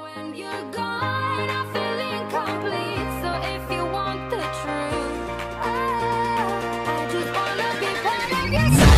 When you're gone, I feel incomplete. So if you want the truth, I just wanna be part of your